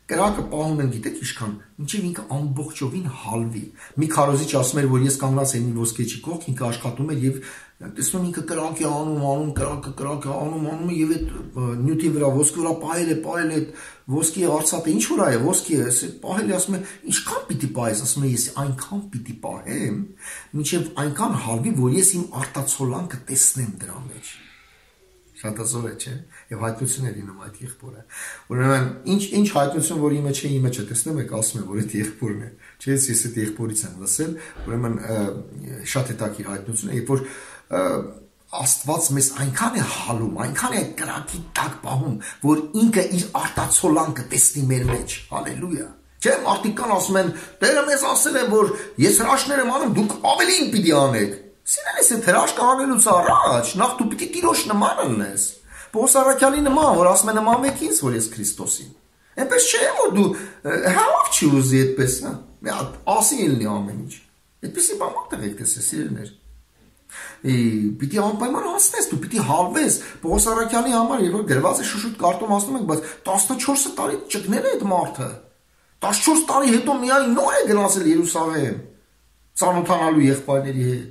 Կրակը պահում են, գիտեք ինչքան, մինչև ինքը ամբողջովին հալվի։ Մի քարոզիչ ասում էր, որ ես կանգնած եմ մի ոսկեչի կողք, ինքը աշխատում էր եւ տեսնում ինքը կրակ է անում, անում, կրակը կրակ է անում, անում եւ այդ նյութի վրա ոսկի վրա պահել է, պահել է ոսկի արծաթը, ինչ որ է, ոսկի է, պահել է, ասում է, ինչքան պիտի պահես, ասում է, ես այնքան պիտի պահեմ, մինչև այնքան հալվի, որ ես իմ արտացոլանքը տեսնեմ դրա մեջ։ Շատ ազոր է, չէ՞։ Եվ հայտնություն է լինում այդ եղբորը։ Ուրեմն ինչ ինչ հայտնություն, որ իմը չէ, իմը չէ, տեսնում եք, ասում եմ, որ այդ եղբորն է։ Չէ՞, ես այդ եղբորից եմ լսել, ուրեմն շատ հետաքրքիր հայտնություն է, երբ որ Աստված մեզ այնքան է հալում, այնքան է կրակի տակ պահում, որ ինքը իր արտացոլանքը տեսնի մեր մեջ։ Հալելույա։ Չէ՞, մարդիկ կան ասում են, Տերը մեզ ասել է, որ ես հրաշքներ եմ անում, դուք ավելին պիտի անեք։ Սիրելիս, այդ հրաշքը անելուց առաջ, նախ դու պիտի Տիրոջ նման լինես։ Պողոս առաքյալի նման, որ ասում է նմանվեք ինձ, որ ես Քրիստոսին։ Այնպես չէ, որ դու հավ չի ուզի այդպես, հա։ Մի հատ ասի լինի ամեն ինչ։ Այդպեսի բան մտեղ եք տեսել, սիրելիներ։ Պիտի անպայման հասնես, դու պիտի հալվես։ Պողոս առաքյալի համար, երբ որ գրված է շուշուտ կարտում ասում ենք, բայց տասնչորս տարի ճկնել է այդ մարդը։ տասնչորս տարի հետո միայն նոր է գնացել Երուսաղեմ, ծանոթանալու եղբայրների հետ։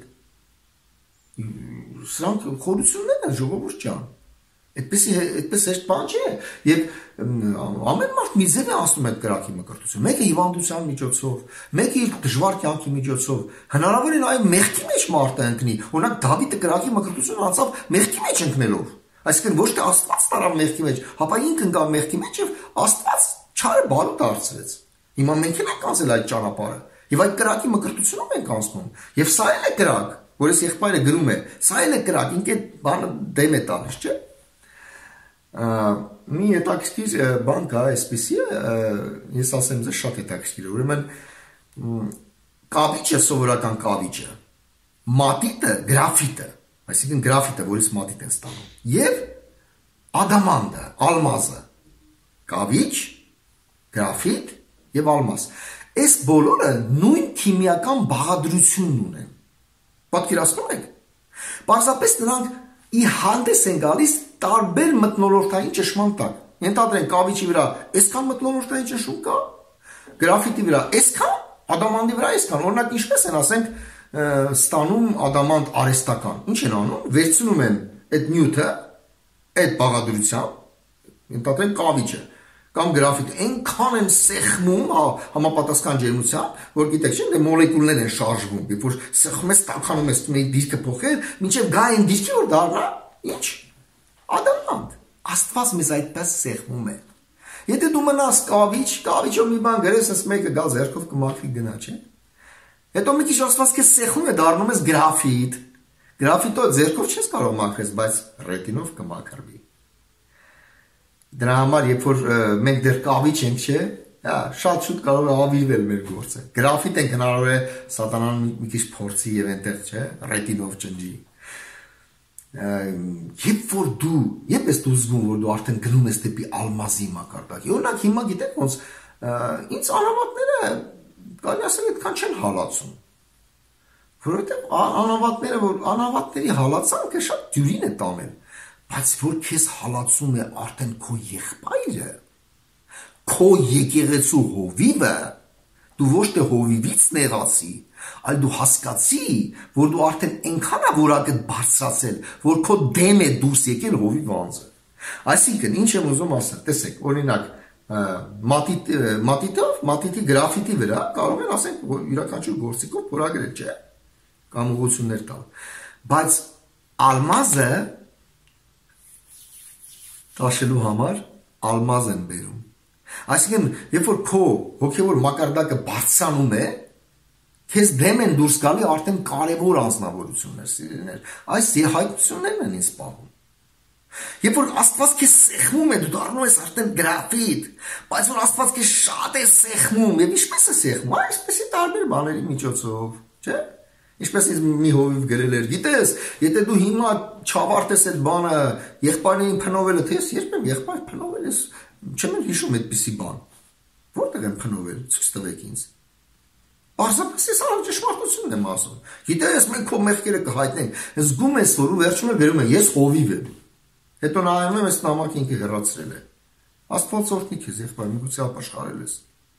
Սրանք խորություններ են, ժողովուրդ ջան։ Այդպես այդպես հեշտ բան չէ, եւ ամեն մարդ մի ձև է ասում այդ կրակի մկրտություն։ Մեկը հիվանդության միջոցով, մեկը իր դժվար կյանքի միջոցով, հնարավոր է նաեւ մեղքի մեջ մարդը ընկնի։ Օրինակ Դավիթը կրակի մկրտություն անցավ մեղքի մեջ ընկնելով։ Այսինքն ոչ թե Աստված տարավ մեղքի մեջ, հապա ինքն ընկավ մեղքի մեջ եւ Աստված չարը բարու դարձրեց։ Հիմա մենք էլ ենք անցել այդ ճանապարհը եւ այդ կրակի մկրտությունով ենք անցնում։ Եվ սա էլ է կրակ, որ ես եղբայրը գրում է, սա էլ է կրակ, ինքը այդ բանը դեմ է տալիս, չէ՞։ Մի հետաքրքիր բան կա, այսպեսի է, ես ասեմ ձեզ շատ հետաքրքիր է, ուրեմն կավիճը, սովորական կավիճը, մատիտը, գրաֆիտը, այսինքն գրաֆիտը, որից մատիտ են ստանում, եւ ադամանդը, ալմազը, կավիճ, գրաֆիտ եւ ալմազ։ Այս բոլորը նույն քիմիական բաղադրությունն ունեն։ Պատկերացնում եք։ Պարզապես նրանք ի հանդես են գալիս տարբեր մթնոլորտային ճնշման տակ։ Ենթադրենք կավիճի վրա այսքան մթնոլորտային ճնշում կա, գրաֆիտի վրա այսքան, ադամանդի վրա այսքան։ Օրինակ ինչպես են, ասենք, ստանում ադամանդ արհեստական։ Ինչ են անում։ Վերցնում են այդ նյութը, այդ բաղադրությամբ, ենթադրենք կավիճը կամ գրաֆիտը, այնքան են սեղմում համապատասխան ջերմությամբ, որ գիտեք չէ, դե մոլեկուլներ են շարժվում, երբ որ սեղմում ես, տաքանում ես, մի դիրքը փոխել, մինչև գա այն դիրքի, որ դառնա, ինչ։ Ադամանդ։ Աստված մեզ այդպես սեղմում է։ Եթե դու մնաս կավիճ, կավիճով մի բան գրես, ես մեկը գա ձեռքով կմաքրի գնա, չէ։ Հետո մի քիչ Աստված քեզ սեղմում է, դառնում ես գրաֆիտ։ Գրաֆիտը ձեռքով չես կարող մաքրես, բայց ռետինով կմաքրվի։ Դրա համար, երբ որ մենք դեռ կավիճ ենք, չէ, հա, շատ շուտ կարող է ավիրվել մեր գործը։ Գրաֆիտ ենք հնարավոր է սատանան մի քիչ փորձի եւ այնտեղ, չէ, ռետինով ճնջի։ Երբ որ դու, երբ ես դու զգում, որ դու արդեն գնում ես դեպի ալմազի մակարդակի։ Օրինակ հիմա գիտեք ոնց ինձ անավատները կարելի ասել այդքան չեն հալածում։ Որովհետեւ անավատները, որ անավատների հալածանքը շատ դյուրին է տանել, բայց որ քեզ հալածում է արդեն քո եղբայրը, քո եկեղեցու հովիվը, դու ոչ թե հովիվից նեղացի, այլ դու հասկացի, որ դու արդեն այնքան որակը բարձրացել, որ քո դեմ է դուրս եկել հովիվ անձը։ Այսինքն, ինչ եմ ուզում ասել, տեսեք, օրինակ, մատիտ, մատիտով, մատիտի գրաֆիտի վրա կարող են ասենք յուրաքանչյուր գործիքով փորագրել, չէ՞, կամ ուղղություններ տալ։ Բայց ալմազը տաշելու համար ալմազ են բերում։ Այսինքն, երբ որ քո հոգևոր մակարդակը բարձրանում է, քեզ դեմ են դուրս գալի արդեն կարևոր անձնավորություններ, սիրելիներ։ Այս հայտնություններն են ինձ սպառնում։ Երբ որ Աստված քեզ սեղմում է, դու դառնում ես արդեն գրաֆիտ, բայց որ Աստված քեզ շատ է սեղմում, եւ ինչպես է սեղմում, այսպեսի տարբեր բաների միջոցով, չէ՞։ Ինչպես ինձ մի հովիվ գրել էր, գիտես, եթե դու հիմա չավարտես այդ բանը, եղբայրներին փնովելը, թե ես երբ եմ եղբայր փնովել, ես չեմ հիշում այդպիսի բան։ Որտեղ եմ փնովել, ցույց տվեք ինձ։ Պարզապես ես առանց ճշմարտությունն եմ ասում։ Գիտես, մենք քո մեղքերը կհայտնենք, զգում ես, որ ու վերջում է գրում է, ես հովիվ եմ։ Հետո նայում եմ, այս նամակը ինքը հեռացրել է։ Աստված օրհնի քեզ, եղբայր, միգուցե ապաշխարել ես։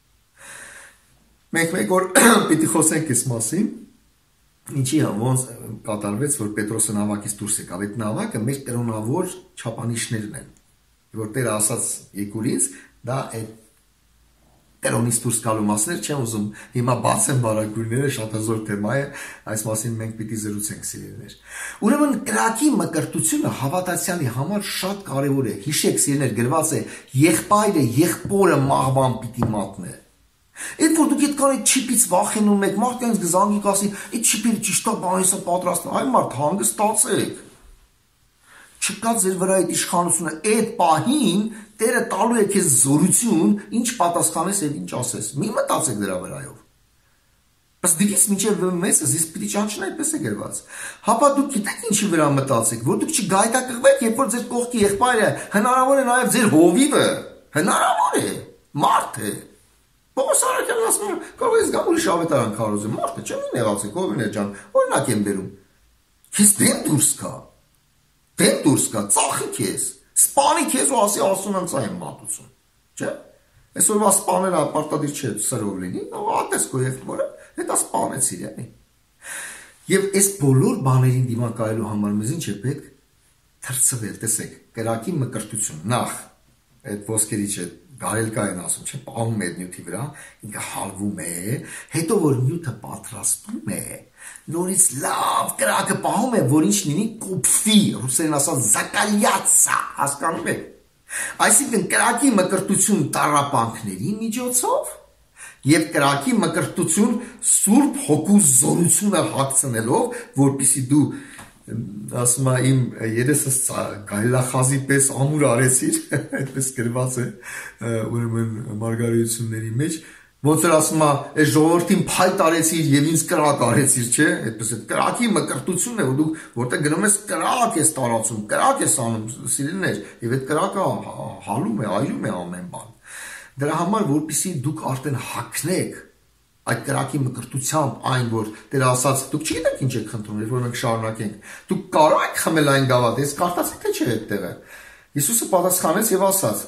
Մենք մեկ օր պիտի խոսենք այս մասին, ինչի ոնց կատարվեց, որ Պետրոսը նավակից դուրս եկավ։ Այդ նավակը մեր կրոնավոր չափանիշներն են։ Որ Տերը ասաց եկուրից, դա այդ կրոնից դուրս գալու մասներ չեմ ուզում հիմա բացեմ բարակույրները, շատ հզոր թեմա է, այս մասին մենք պիտի զրուցենք, սիրելիներ։ Ուրեմն կրակի մկրտությունը հավատացյալի համար շատ կարևոր է։ Հիշեք, սիրելիներ, գրված է եղբայրը եղբորը մահվան պիտի մատնե։ Այդ որ դուք այդքան այդ չիպից վախենում եք, մարդը ինձ գզանգի կասի, այդ չիպերը ճիշտ է, բանիսը պատրաստ է, այ մարդ հանգստացեք։ Չկա ձեր վրա այդ իշխանությունը, այդ պահին Տերը տալու է քեզ զորություն, ինչ պատասխանես եւ ինչ ասես։ Մի մտածեք դրա վրայով։ Բայց դիքից մինչև մեծս իսկ պիտի ճանչն այդպես է գրված։ Հապա դուք գիտեք ինչի վրա մտածեք, որ դուք չգայթակղվեք, երբ որ ձեր կողքի եղբայրը հնարավոր է նաեւ ձեր հովիվը, հնարավոր է, մարդ է։ Ո՞ս արական ասում, կարող ես գամ ուրիշ ավետարան քարոզեմ, մարդը չէ՞ նեղացեք, ովին է ջան, օրինակ եմ բերում։ Քեզ դեմ դուրս կա։ Դեմ դուրս կա, ծախի քեզ։ Սպանի քեզ ու ասի ասում եմ սա եմ մատուցում, չէ՞։ Այսօրվա սպաները պարտադիր չէ սրով լինի, ատես քո եղբորը, հետո սպանեց իրենի։ Եվ այս բոլոր բաներին դիմակայելու համար մեզ ինչ է պետք թրծվել, տեսեք, կրակի մկրտություն, նախ այդ ոսկերի չէ, գարելկա են ասում, չէ, պահում է այդ նյութի վրա, ինքը հալվում է, հետո որ նյութը պատրաստում է, նորից լավ կրակը պահում է, որ ինչ լինի կոփվի, ռուսերեն ասած զակալյացա, հասկանում եք։ Այսինքն կրակի մկրտություն տառապանքների միջոցով եւ կրակի մկրտություն Սուրբ Հոգու զորությունը հագցնելով, որպեսզի դու ասում եմ իմ երեսս գայլախազի պես ամուր արեցիր, այդպես գրված է ուրեմն մարգարեությունների մեջ, ոնց որ ասում եմ այս ժողովրդին փայտ արեցիր եւ ինձ կրակ արեցիր, չէ՞, այդպես է կրակի մկրտությունն է, որ դու որտեղ գնում ես կրակ ես տարածում, կրակ ես անում, սիրելիներ, եւ այդ կրակը հալում է, այրում է ամեն բան։ Դրա համար որպեսզի դուք արդեն հագնեք այդ կրակի մկրտությամբ այն որ Տերը ասաց դուք չգիտեք ինչ եք խնդրում, երբ որ մենք շարունակենք, դուք կարող եք խմել այն գավաթը, ես կարդացի թե չէ այդտեղը։ Հիսուսը պատասխանեց եւ ասաց.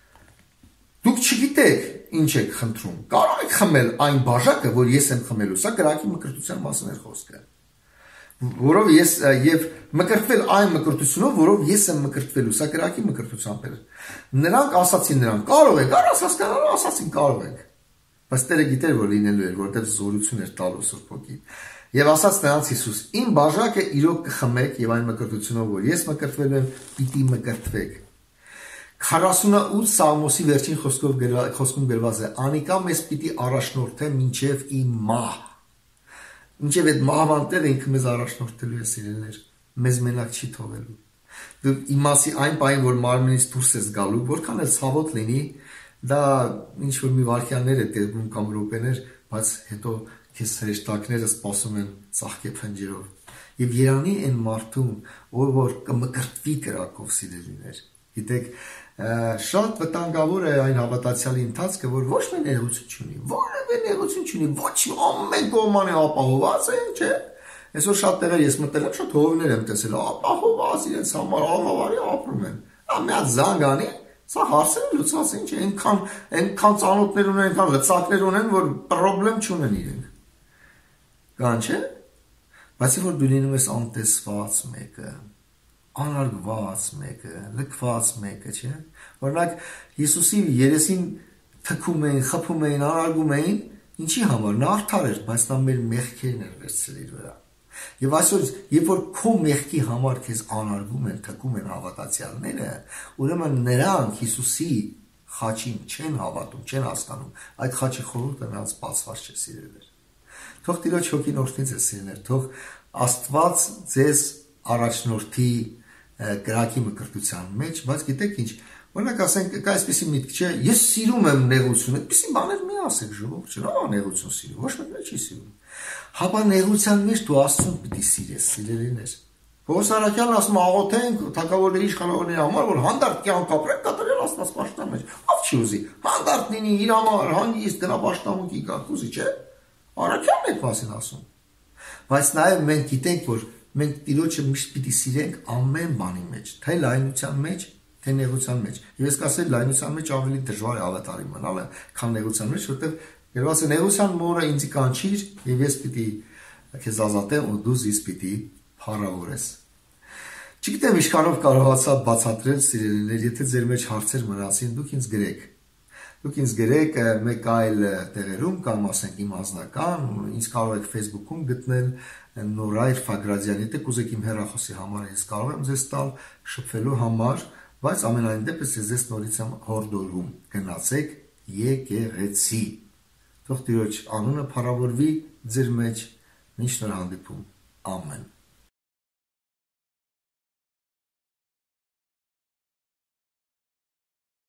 Դուք չգիտեք ինչ եք խնդրում, կարող եք խմել այն բաժակը, որ ես եմ խմելու, սա կրակի մկրտության մասին է խոսքը։ Որով ես եւ մկրտվել այն մկրտությունով, որով ես եմ մկրտվելու, սա կրակի մկրտությամբ է։ Նրանք ասացին նրան, կարող եք, առանց հասկանալու ասացին կարող եք։ Բայց Տերը գիտեր, որ լինելու էր, որտեղ զորություն էր տալու Սուրբ Հոգին։ Եվ ասաց նրանց Հիսուս. Իմ բաժակը իրոք կխմեք եւ այն մկրտությունով, որ ես մկրտվել եմ, պիտի մկրտվեք։ քառասունութ Սաղմոսի վերջին խոսքով խոսքում գրված է. Անիկա մեզ պիտի առաջնորդե մինչև իմ մահ։ Մինչև այդ մահվան տեղը ինքը մեզ առաջնորդելու է, սիրելիներ, մեզ մենակ չի թողելու։ Դու իմասի այն բան, որ մարմնից դուրս ես գալու, որքան էլ ցավոտ լինի, դա ինչ որ մի վարքյաններ է տերվում կամ րոպեներ, բայց հետո քեզ հրեշտակները սպասում են ծաղկե փնջերով։ Եվ Երանի այն մարդուն, ով որ կմկրտվի կրակով, սիրելիներ։ Գիտեք, շատ վտանգավոր է այն հավատացյալի ընթացքը, որ ոչ մի նեղություն չունի, որևէ նեղություն չունի, ոչ ամեն կողմանի ապահոված է, չէ՞։ Այսօր շատ տեղեր ես մտել եմ, շատ հովիվներ եմ տեսել, ապահոված իրենց համար աղավարի ապրում են։ Մի հատ զանգ անի, սա հարցերը լուծած ինչ է, այնքան այնքան ծանոթներ ունեն, այնքան լծակներ ունեն, որ խնդրեմ չունեն իրենք։ Կան չէ՞։ Բայց որ դու լինում ես անտեսված մեկը, անարգված մեկը, լքված մեկը, չէ՞։ Օրինակ Հիսուսի երեսին թքում էին, խփում էին, անարգում էին, ինչի համար, նա արդար էր, բայց նա մեր մեղքերն էր վերցրել իր վրա։ Եվ այսօր, երբ որ քո մեղքի համար քեզ անարգում են, թքում են հավատացյալները, ուրեմն նրանք Հիսուսի խաչին չեն հավատում, չեն հասկանում, այդ խաչի խորհուրդը նրանց բացված չէ, սիրելիներ։ Թող Տիրոջ հոգին օրհնի ձեզ, սիրելիներ, թող Աստված ձեզ առաջնորդի կրակի մկրտության մեջ, բայց գիտեք ինչ, օրինակ ասենք, կա այսպիսի միտք չէ, ես սիրում եմ նեղությունը, այդպիսի բաներ մի ասեք ժողովուրդ, չէ՞, ո՞վ նեղություն սիրում, ոչ մեկ չի սիրում։ Հապա նեղության մեջ դու Աստծուն պիտի սիրես, սիրելիներ։ Պողոս Արաքյանն ասում է աղոթենք թագավորների իշխանավորների համար, որ հանդարտ կյանք ապրեն կատարել Աստված պաշտպան մեջ։ Ով չի ուզի, հանդարտ լինի իր համար, հանգիստ գնա պաշտամունքի գա, ուզի, չէ՞։ Արաքյանն այդ մասին ասում։ Բայց նաև մենք գիտենք, որ մենք Տիրոջը միշտ պիտի սիրենք ամեն բանի մեջ, թե լայնության մեջ, թե նեղության մեջ։ Եվ ես կասեի լայնության մեջ ավելի դժվար է ավետարի մնալը, քան նեղության մեջ, որտեղ երբաս նեղության մորը ինձ կանչիր, եւ ես պիտի քեզ ազատեմ ու դու զիս պիտի փառավորես։ Չգիտեմ ինչքանով կարողացա բացատրել, սիրելիներ, եթե ձեր մեջ հարցեր մնացին, դուք ինձ գրեք։ Դուք ինձ գրեք մեկ այլ տեղերում կամ ասենք իմ անձնական, ինձ կարող եք Facebook-ում գտնել Նորայր Ֆագրադյան, եթե կուզեք իմ հեռախոսի համարը ես կարող եմ ձեզ տալ շփվելու համար, բայց ամենայն դեպս ես ձեզ նորից եմ հորդորում, գնացեք եկեղեցի։ Թող Տիրոջ անունը փառավորվի ձեր մեջ, մինչ նոր հանդիպում։ Ամեն։